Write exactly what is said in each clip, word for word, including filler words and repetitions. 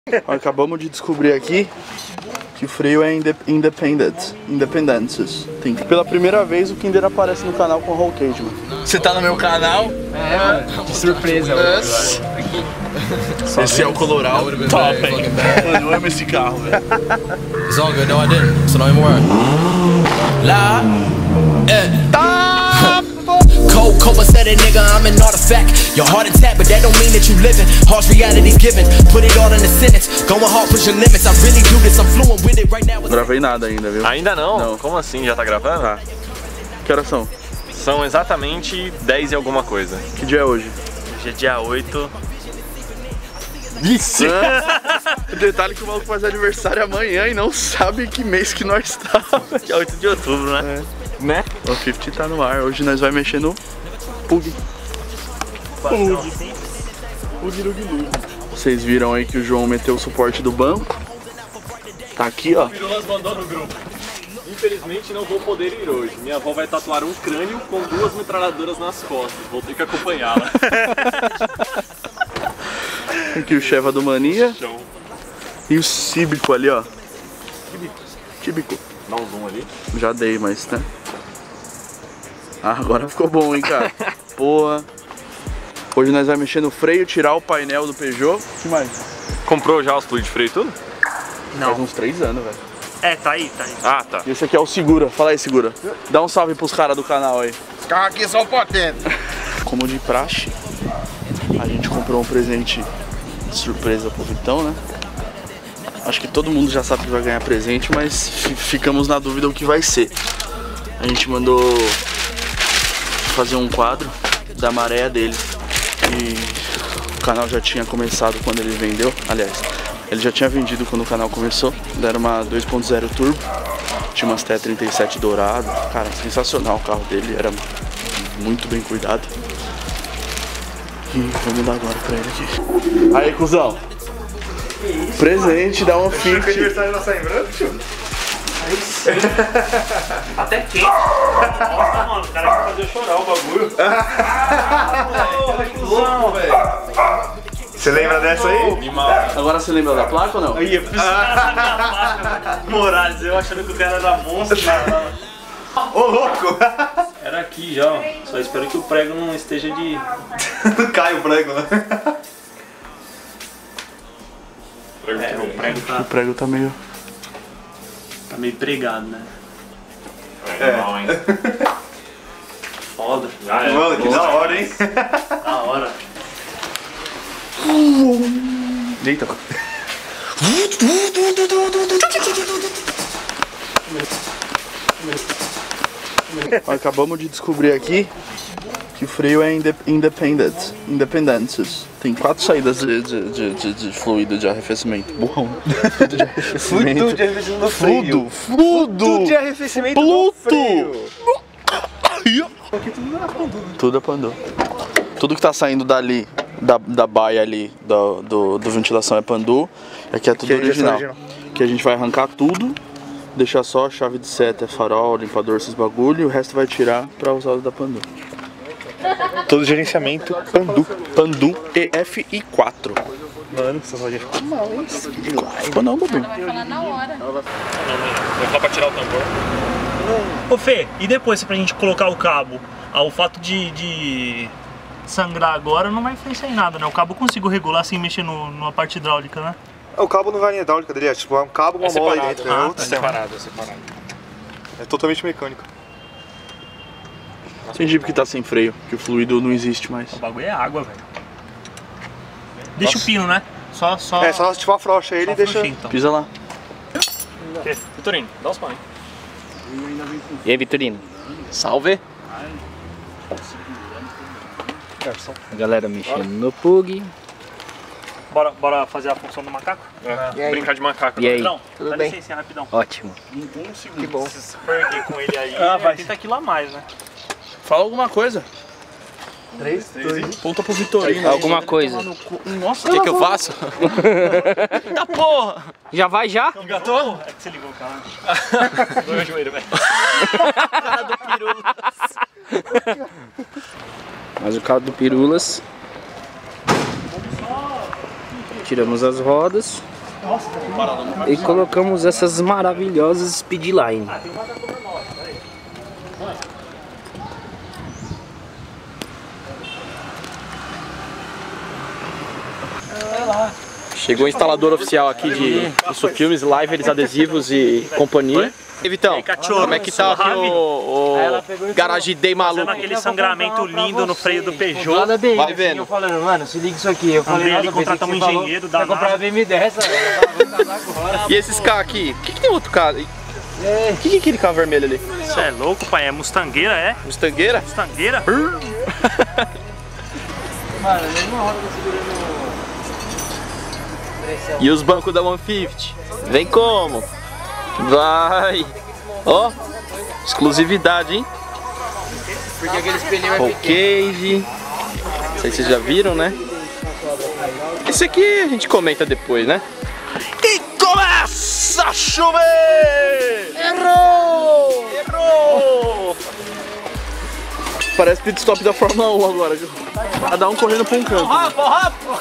Acabamos de descobrir aqui que o freio é inde independent, independentes. Tem que... Pela primeira vez o Kinder aparece no canal com roll cage, mano. Você tá no meu canal? É, mano. Que surpresa, mano. Esse é o Coloral top, hein? Mano, eu amo esse carro, velho. It's all good, no I didn't, so don't even worry. La, eh. Tá! Cold, cold, said a nigga, I'm an artifact. Your heart attack, but that don't mean that you living. Harsh reality given, put it all in a sentence. Going hard, push your limits. I really do this, I'm fluent with it right now. Não gravei nada ainda, viu? Ainda não? Não. Como assim? Já tá gravando? Tá. Que horas são? São exatamente dez e alguma coisa. Que dia é hoje? Hoje é dia oito. Isso! Detalhe que o maluco faz aniversário amanhã e não sabe que mês que nós estamos. Dia oito de outubro, né? É. Né? O cinquenta tá no ar. Hoje nós vamos mexer no Pug. Pug. Pug. Vocês viram aí que o João meteu o suporte do banco. Tá aqui, ó. O Pirulas mandou no grupo. Infelizmente não vou poder ir hoje. Minha avó vai tatuar um crânio com duas metralhadoras nas costas. Vou ter que acompanhá-la. Aqui o Cheva do Mania. Show. E o Cíbico ali, ó. Tíbico. Dá um zoom ali. Já dei, mas, né? Ah, agora ficou bom, hein, cara? Porra. Hoje nós vamos mexer no freio, tirar o painel do Peugeot. O que mais? Comprou já os fluidos de freio e tudo? Não. Faz uns três anos, velho. É, tá aí, tá aí. Ah, tá. E esse aqui é o Segura. Fala aí, Segura. Dá um salve pros caras do canal aí. Os carros aqui são potentes. Como de praxe, a gente comprou um presente de surpresa pro Vitão, né? Acho que todo mundo já sabe que vai ganhar presente, mas ficamos na dúvida o que vai ser. A gente mandou fazer um quadro da maré dele. E o canal já tinha começado quando ele vendeu. Aliás, ele já tinha vendido quando o canal começou. Ele era uma dois ponto zero turbo. Tinha umas T trinta e sete dourado. Cara, sensacional o carro dele. Era muito bem cuidado. E vamos dar agora pra ele aqui. Aí, cuzão. Presente da OneFit. Aniversário vai sair em branco, tio? Até quente. Nossa, mano, o cara quer fazer eu chorar o bagulho. Louco, velho. Você lembra dessa aí? Agora você lembra da placa ou não? Aí, eu preciso da minha placa. Morales, eu achando que o cara era monstro. Ô, louco! Era aqui já, ó. Só espero que o prego não esteja de... Não cai o prego, né? É, o prego tá, O prego tá meio... tá meio pregado, né? É. Foda. Mano, que da hora, hein? Da hora. Eita. Acabamos de descobrir aqui que o freio é inde independent, independentes. Tem quatro saídas de, de, de, de, de fluido de arrefecimento. Burrão. Fluido de arrefecimento. Fluido de arrefecimento no freio. Fluido. Fluido de arrefecimento Pluto. no freio. Aqui tudo é Pandu. Tudo é Pandu. Tudo que tá saindo dali, da, da baia ali, do, do, do ventilação é Pandu. Aqui é tudo Que é original. original. Que a gente vai arrancar tudo, deixar só a chave de seta, farol, limpador, esses bagulho, e o resto vai tirar pra usar o da Pandu. Todo gerenciamento Pandu. Pandu E F I quatro. Mano, essa loja ficou mal, hein? Ficou não, Bobinho. Vai falar na hora. Vou falar pra tirar o tambor. Ô Fê, e depois pra gente colocar o cabo? Ah, o fato de, de sangrar agora não vai influenciar em nada, né? O cabo eu consigo regular sem mexer no, numa parte hidráulica, né? O cabo não vai em hidráulica dele, é tipo é um cabo, uma É mola aí separado. dentro. É Ah, outro tá sistema. Separado, é separado. É totalmente mecânico. Tem Jeep que tá sem freio, que o fluido não existe mais. O bagulho é água, velho. Deixa o pino, né? Só, só... É, só tipo afrouxa ele só e deixa. frouxinho, então. Pisa lá. Vitorino, dá os pães. E aí, Vitorino? Salve! A galera mexendo no Pug. Bora, bora fazer a função do macaco? É. Brincar de macaco. E aí? Não, Tudo dá bem? licença rapidão. Ótimo. Que bom. Se perder com ele aí, ah, vai trinta quilos a mais, né? Fala alguma coisa. três, dois, Ponta pro Vitorino. Alguma coisa. Nossa, O que, que eu faço? Eita porra! Já vai já? Engatou? É que você ligou o carro. Doeu o joelho, velho. Cara do Pirulas. Mas o carro do Pirulas. Tiramos as rodas. E colocamos essas maravilhosas Speedline. Chegou o instalador oficial aqui de Isso Filmes, Live, eles adesivos e companhia. E Vitão, aí, cachorro, como é que tá aqui suave? o, o Garage Day maluco? Fazendo aquele sangramento lindo no freio do Peugeot. Vai vendo. Eu falando, mano, se liga isso aqui. Eu falei, Andrei ali, nossa, pensei contratamos que um você engenheiro falou, da vai comprar NASA. a B M dessa, velho. agora. E esses carros aqui? O que, que tem outro carro? O que, que é aquele carro vermelho ali? Você é louco, pai? É mustangueira, é? Mustangueira? Mustangueira? Mano, mesmo a roda tá segurando... E os bancos da cento e cinquenta? Vem como? Vai! Ó, exclusividade, hein? Porque aquele espelhinho é Roll cage. Não sei se vocês já viram, né? Esse aqui a gente comenta depois, né? E começa a chover! Errou! Errou! Parece pit stop da Fórmula um agora. Cada um correndo pra um canto. Rápido, rápido!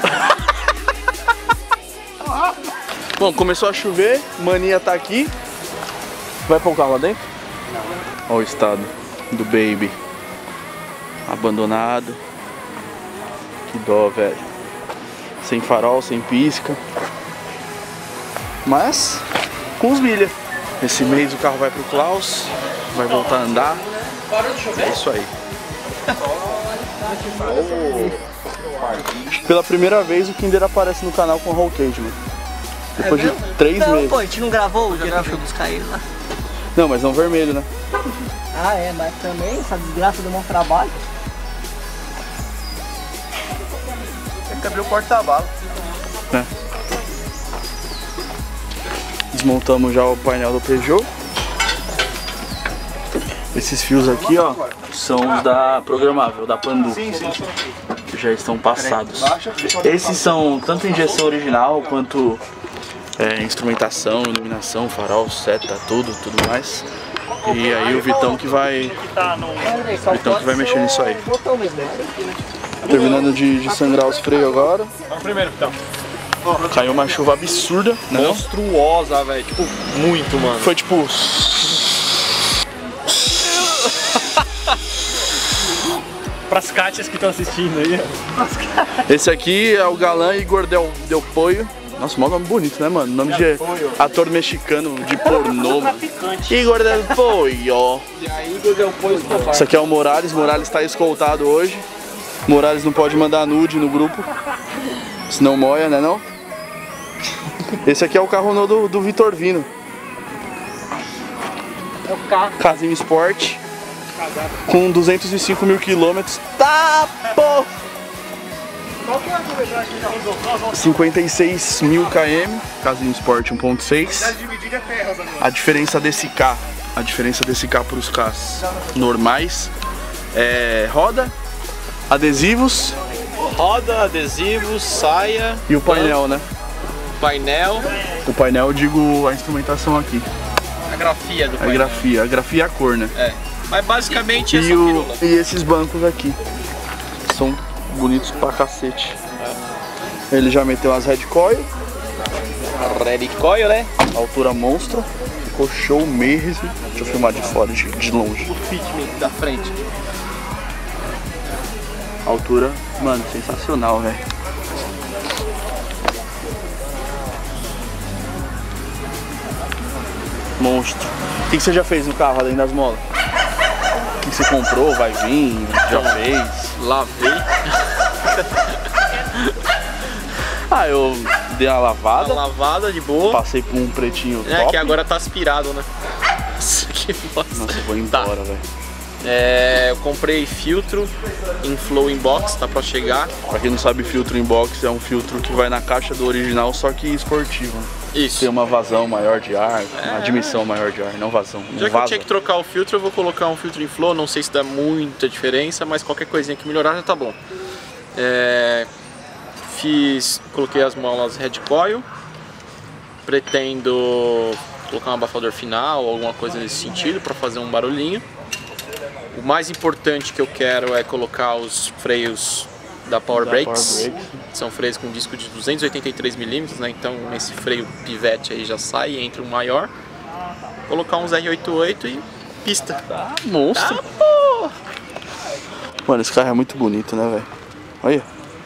Bom, começou a chover, Mania tá aqui. Vai pôr o carro lá dentro? Olha o estado do Baby. Abandonado. Que dó, velho. Sem farol, sem pisca. Mas, com os milha. Esse mês o carro vai pro Klaus. Vai voltar a andar. É isso aí. Acho que pela primeira vez o Kinder aparece no canal com Roll Cage, mano. Depois de três Não, meses. pô, a gente não gravou o dia que eu fui buscar ele lá. Não, mas não vermelho, né? Ah, é, mas também essa desgraça do meu trabalho. Tem que abrir o porta-bala. Né? Desmontamos já o painel do Peugeot. Esses fios aqui, ó, são os da programável, da Pandu. Sim, sim, sim. Que já estão passados. Esses são tanto injeção original quanto é, instrumentação, iluminação, farol, seta, tudo, tudo mais. E aí o Vitão que vai, Tá no... o Vitão que vai mexer nisso aí. Terminando de, de sangrar os freios agora. Vamos primeiro, então. Caiu uma chuva absurda, né? não? Monstruosa, velho. Tipo, muito, mano. Foi tipo... Pras Kátias que estão assistindo aí. Esse aqui é o galã Igor Del, Del Poio. Nossa, mó nome bonito, né, mano? Nome de ator mexicano de pornô, mano. Igor Del Poio. Esse aqui é o Morales. Morales tá escoltado hoje. Morales não pode mandar nude no grupo, senão moia, né não? Esse aqui é o carro novo do, do Vitor Vino. É o carro. Casinho Sport. Com duzentos e cinco mil quilômetros. Tá, pô! cinquenta e seis mil quilômetros. Casinho Sport um ponto seis. A diferença desse carro, a diferença desse carro para os carros normais é roda, adesivos, Roda, adesivos, saia, e o painel, né? painel, O painel, eu digo a instrumentação aqui. a grafia do A painel. grafia, a grafia e a cor, né? É. Mas basicamente essa E, o, firula. e esses bancos aqui são bonitos pra cacete. Ele já meteu as head coil, Red coil, né? altura monstro, ficou show mesmo. Deixa eu filmar de fora, de, de longe. O fitment da frente. Altura, mano, sensacional, velho. Monstro. O que, que você já fez no carro além das molas? O que, que você comprou? Vai vir? Já fez? Lavei. Ah, eu dei uma lavada, Uma lavada de boa. passei por um pretinho É, top. que agora tá aspirado, né? Que bosta. Nossa, eu vou Tá. embora, velho. É, eu comprei filtro em Flow Inbox, tá pra chegar. Pra quem não sabe, filtro inbox é um filtro que vai na caixa do original, só que esportivo. Isso. Tem uma vazão maior de ar, uma admissão maior de ar, não vazão. Não Já que eu vaza. tinha que trocar o filtro, eu vou colocar um filtro em Flow. Não sei se dá muita diferença, mas qualquer coisinha que melhorar já tá bom. É, fiz, coloquei as molas Red Coil. Pretendo colocar um abafador final ou alguma coisa nesse sentido para fazer um barulhinho. O mais importante que eu quero é colocar os freios da Power Da Brakes. Power Brakes. São freios com disco de duzentos e oitenta e três milímetros, né? Então esse freio pivete aí já sai, entra um maior. Colocar uns R oitenta e oito e pista. Tá monstro. Tá, pô. Mano, esse carro é muito bonito, né, velho? Olha.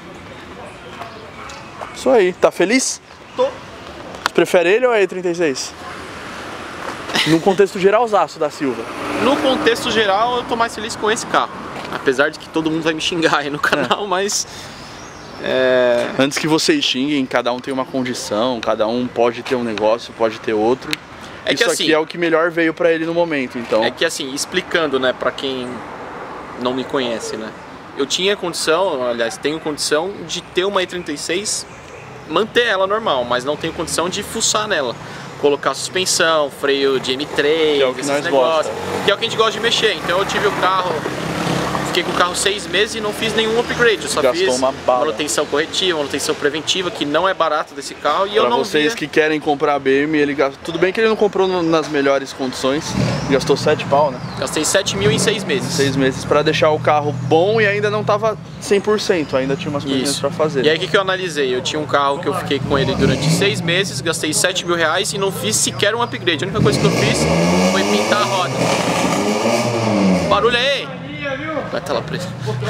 Isso aí. Tá feliz? Tô. Você prefere ele ou a E trinta e seis? Num contexto geralzaço da Silva. No contexto geral, eu tô mais feliz com esse carro. Apesar de que todo mundo vai me xingar aí no canal, é. mas... É... Antes que vocês xinguem, cada um tem uma condição, cada um pode ter um negócio, pode ter outro. É Isso que assim, aqui é o que melhor veio pra ele no momento, então... É que assim, explicando, né, pra quem não me conhece, né? Eu tinha condição, aliás, tenho condição de ter uma E trinta e seis, manter ela normal, mas não tenho condição de fuçar nela. Colocar suspensão, freio de M três, que é o que esses nós negócios, gosta. que é o que a gente gosta de mexer. Então eu tive o carro, fiquei com o carro seis meses e não fiz nenhum upgrade. Eu só Gastou fiz uma bala. manutenção corretiva, manutenção preventiva, que não é barato desse carro. E pra eu não vocês via... que querem comprar a B M, ele gastou... Tudo bem que ele não comprou no, nas melhores condições, gastou sete pau, né? Gastei sete mil em seis meses. Seis meses pra deixar o carro bom e ainda não tava cem por cento, ainda tinha umas coisinhas Isso. pra fazer. E aí o que, que eu analisei? Eu tinha um carro que eu fiquei com ele durante seis meses, gastei sete mil reais e não fiz sequer um upgrade. A única coisa que eu fiz foi pintar a roda. Barulho aí! Vai estar lá preso.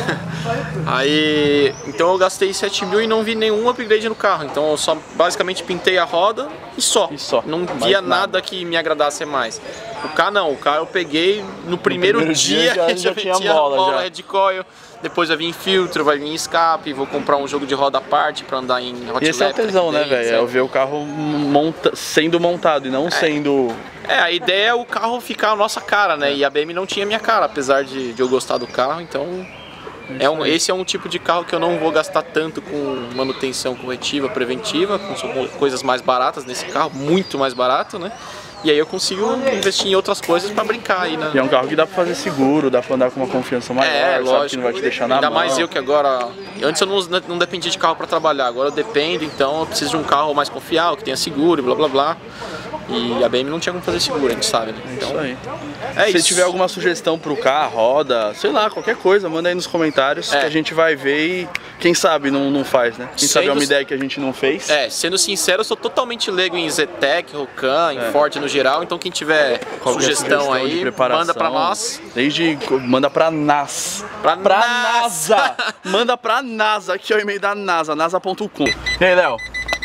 Aí, então eu gastei sete mil e não vi nenhum upgrade no carro. Então eu só basicamente pintei a roda e só. E só. Não Mais via nada. nada que me agradasse mais. O carro não, o carro eu peguei no primeiro, primeiro dia, dia já- já, já tinha tinha bola, bola, já. head coil. Depois vai vir filtro, vai vir escape, vou comprar um jogo de roda à parte pra andar em Hot E esse é o Lap, tesão, né, Track Days, velho? É eu ver o carro monta... sendo montado e não sendo... É, a ideia é o carro ficar a nossa cara, né? E a B M não tinha minha cara, apesar de, de eu gostar do carro, então... É um, esse é um tipo de carro que eu não vou gastar tanto com manutenção corretiva, preventiva, com com coisas mais baratas nesse carro, muito mais barato, né? E aí eu consigo investir em outras coisas pra brincar aí, né? E é um carro que dá pra fazer seguro, dá pra andar com uma confiança maior, É, sabe lógico. que não vai te deixar na Ainda mão. mais eu que agora... Antes eu não, não dependia de carro pra trabalhar, agora eu dependo, então eu preciso de um carro mais confiável, que tenha seguro e blá blá blá. E a B M não tinha como fazer seguro, a gente sabe, né? Então, Isso aí. é Se isso. tiver alguma sugestão pro carro, roda, sei lá, qualquer coisa, manda aí nos comentários É. que a gente vai ver e quem sabe não, não faz, né? Quem sabe é uma Sendo- ideia que a gente não fez. É, sendo sincero, eu sou totalmente leigo em Zetec, Rocan, em É. Ford no geral, então quem tiver Qualquer sugestão, de aí, preparação, manda pra nós. Desde. Manda pra NASA. Pra, Pra NASA. NASA! Manda pra NASA, aqui é o e-mail da NASA, nasa ponto com. E aí, Léo?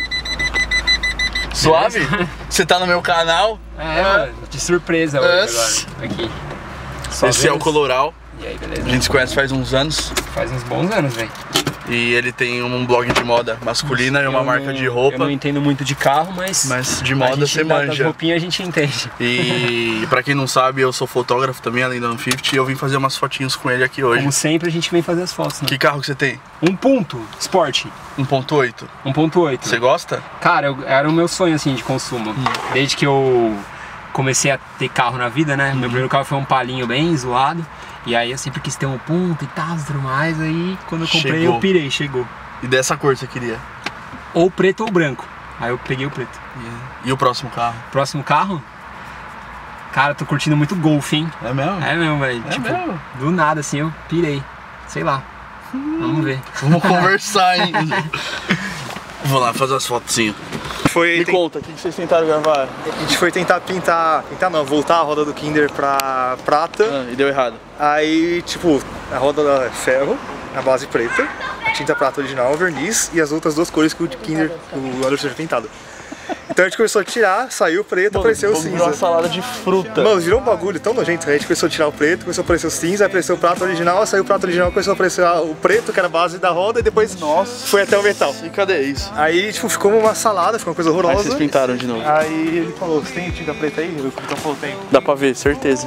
Suave? Você tá no meu canal? É, mano, de surpresa hoje Esse. agora. Aqui. Só Esse é o vendo- Coloral. E aí, beleza? A gente se conhece faz uns anos. Faz uns bons anos, velho. E ele tem um blog de moda masculina e uma Eu marca não- de roupa. Eu não entendo muito de carro, mas... Mas de a moda gente você dá- Das manja. roupinhas a gente entende. E pra quem não sabe, eu sou fotógrafo também, além da cinquenta, e eu vim fazer umas fotinhos com ele aqui hoje. Como sempre, a gente vem fazer as fotos, né? Que carro que você tem? Um ponto, Sport, um ponto oito. um ponto oito. Você gosta? Cara, eu- era o meu sonho, assim, de consumo. Hum. Desde que eu comecei a ter carro na vida, né? Uhum. Meu primeiro carro foi um palinho bem zoado. E aí eu sempre quis ter um ponto e tal, tudo mais. Aí quando eu comprei, Chegou. eu pirei, chegou. E dessa cor você queria? Ou preto ou branco. Aí eu peguei o preto. E o próximo carro? Próximo carro? Cara, eu tô curtindo muito Golf, hein? É mesmo? É mesmo, velho. É Tipo, mesmo? do nada, assim, eu pirei. Sei lá. Vamos ver. Vamos conversar, hein? Vou lá fazer as fotinhas. Foi Me tem- conta, o que vocês tentaram gravar? A gente foi tentar pintar, pintar não, voltar a roda do Kinder pra prata. Ah, e deu errado. Aí, tipo, a roda é ferro, a base preta, a tinta prata original, verniz e as outras duas cores que o Kinder, o Anderson tinha pintado. Então a gente começou a tirar, saiu o preto, apareceu o Vamos virar uma cinza. salada de fruta. Mano, virou um bagulho tão nojento, a gente começou a tirar o preto, começou a aparecer o cinza, apareceu o prato original, saiu o prato original, começou a aparecer o preto, que era a base da roda, e depois Nossa. foi até o metal. E cadê isso? Aí, tipo, ficou uma salada, ficou uma coisa Aí horrorosa. vocês pintaram de novo. Aí ele falou, você tem tinta preta aí? Eu então falou, tem. Dá pra ver, certeza.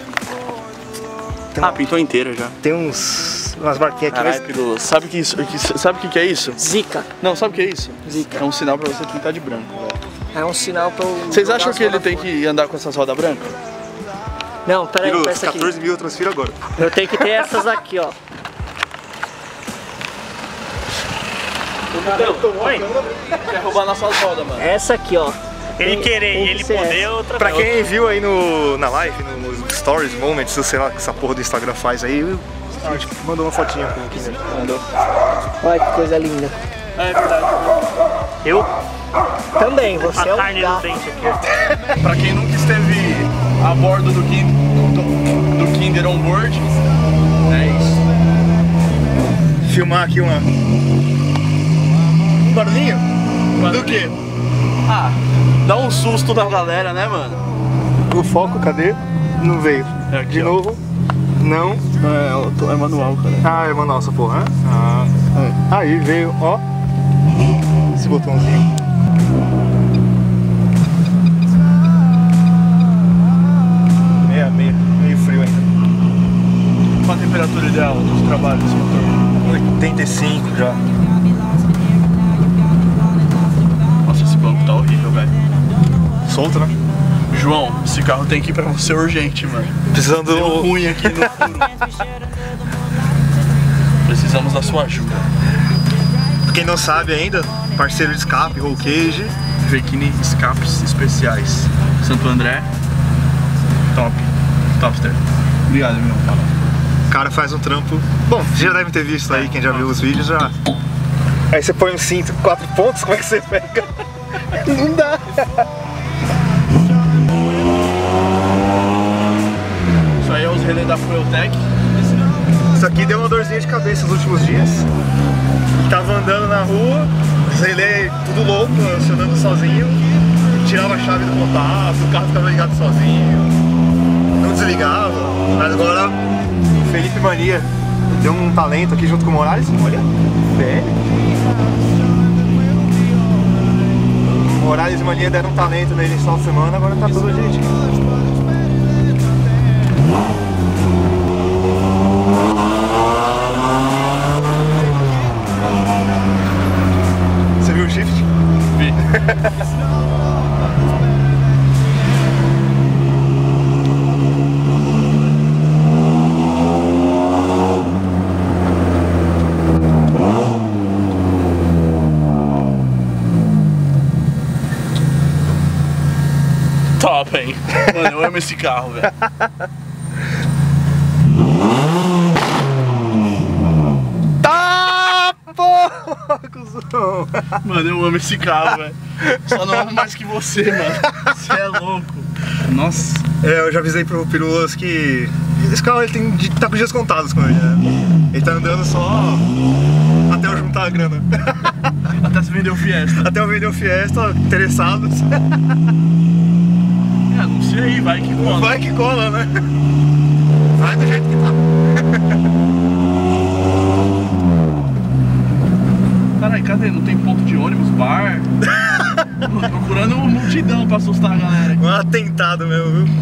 Ah, pintou inteira já. Tem uns, umas marquinhas aqui, Caralho, mas... Pirulo, sabe que isso, que, sabe o que, que é isso? Zica. Não, sabe o que é isso? Zica. É um sinal pra você pintar de branco, velho. É um sinal pra eu. Vocês jogar acham as que ele rodas tem fora. que andar com essas rodas brancas? Não, peraí, Piru, peça aqui. quatorze mil eu transfiro agora. Eu tenho que ter essas aqui, ó. Quer roubar nossas rodas, mano. Essa aqui, ó. Ele Tem- querer tem e que ele ser poder é essa. outra Pra coisa. quem viu aí no, na live, no, nos stories, moments, sei lá, que essa porra do Instagram faz aí, a gente mandou uma fotinha com o Kinder. Mandou. Olha que coisa linda. É verdade. Eu? Também, você A é um carne no gato. dente aqui. Pra quem nunca esteve a bordo do Kinder, do, do Kinder On Board, é isso. Filmar aqui uma... um barulhinho? Do quê? Ah, dá um susto na galera, né, mano? O foco, cadê? Não veio. É aqui, De ó. novo. Não. É, é manual, cara. Ah, é manual essa porra, né? Ah. Aí veio, ó. Esse botãozinho. Meia, meia, meio frio ainda. Qual a temperatura ideal dos trabalhos desse motor? oitenta e cinco já. Nossa, esse banco tá horrível, velho. Solto, né? João, esse carro tem que ir pra você urgente, mano. Precisando Deu do... ruim aqui no furo. Precisamos da sua ajuda. Quem não sabe ainda, parceiro de escape, roll cage. Vequini Escapes Especiais. Santo André. Top. Topster. Obrigado, meu. O cara faz um trampo. Bom, vocês já devem ter visto aí, quem já viu os vídeos já. Aí você põe um cinto, quatro pontos, como é que você pega? Não dá. Isso aí é os relés da Fueltec. Isso aqui deu uma dorzinha de cabeça nos últimos dias. Tava andando na rua, os relés tudo louco, acionando sozinho. Tirava a chave do contato, o carro ficava ligado sozinho. Não desligava. Mas agora o Felipe Mania deu um talento aqui junto com o Morales. Olha, velho. Morales e Mania deram um talento nele esse final de semana, agora tá tudo direitinho. Você viu o shift? Vi. Top, hein? Mano, eu amo esse carro, velho. Tá, porra, cuzão. Mano, eu amo esse carro, velho. Só não amo mais que você, mano. Você é louco. Nossa. É, eu já avisei pro Pirulas que esse carro ele tem, tá com dias contados com ele, né? Ele tá andando só até eu juntar a grana. Até se vender o Fiesta. Até eu vender o Fiesta, interessados. É, não sei, vai que cola. Vai que cola, né? Vai do jeito que tá. Caralho, cadê? Não tem ponto de ônibus, bar? Tô procurando uma multidão pra assustar a galera. Um atentado mesmo, viu?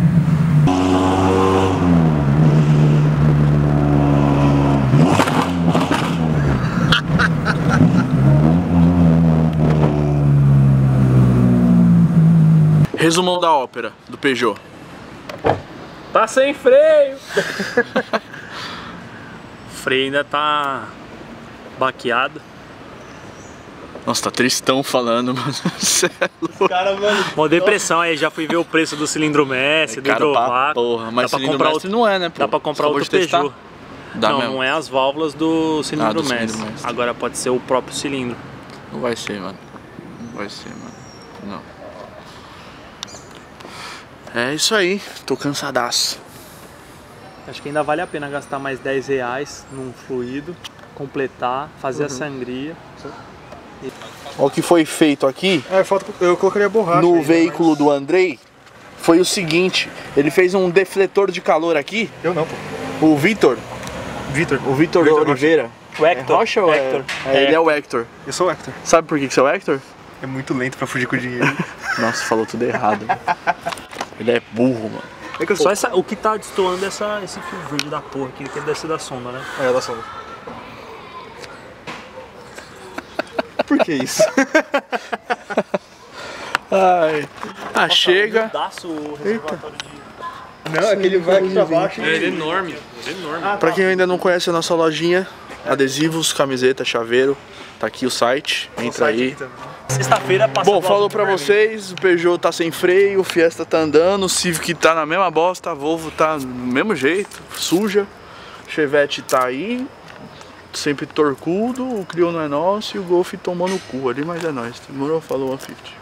Resumão da ópera, do Peugeot. Tá sem freio! O freio ainda tá baqueado. Nossa, tá tristão falando, mano. Cê é louco. Cara, mano. Uma depressão aí, já fui ver o preço do cilindro mestre, do Caro pra hidrovácuo. porra, mas Dá pra cilindro comprar mestre outro- não é, né, pô? Dá pra comprar Acabou outro de testar? Peugeot. Dá não, mesmo. não é as válvulas do cilindro, Ah, do cilindro mestre. mestre. Agora pode ser o próprio cilindro. Não vai ser, mano. Não vai ser, mano. Não. É isso aí, tô cansadaço. Acho que ainda vale a pena gastar mais dez reais num fluido, completar, fazer Uhum. a sangria. O que foi feito aqui É, falta, eu colocaria borracha. no aí, né, veículo do Andrei foi o seguinte: ele fez um defletor de calor aqui. mas Eu não, pô. O Vitor, Vitor. o Vitor Vitor Oliveira. O Hector. É Rocha ou é? Hector. É, ele é o Hector. Eu sou o Hector. Sabe por que que você é o Hector? É muito lento pra fugir com o dinheiro. Nossa, falou tudo errado. Ele é burro, mano. É que eu Só sou. essa, o que tá destoando é essa, esse fio verde da porra aqui, que deve ser da sonda, né? É, da sonda. Por que isso? Ai. Ah, chega. Daço o reservatório de... Não, é que ele vai aqui pra baixo e... Ele é enorme, ele é enorme. Pra quem ainda não conhece a nossa lojinha, adesivos, camiseta, chaveiro, tá aqui o site, entra site aí. aqui também. Sexta-feira passa. Bom, falou pra vocês, o Peugeot tá sem freio, o Fiesta tá andando, o Civic tá na mesma bosta, a Volvo tá do mesmo jeito, suja, o Chevette tá aí, sempre torcudo, o Clio não é nosso e o Golf tomou no cu ali, mas é nóis. Demorou? Falou, uma fifty.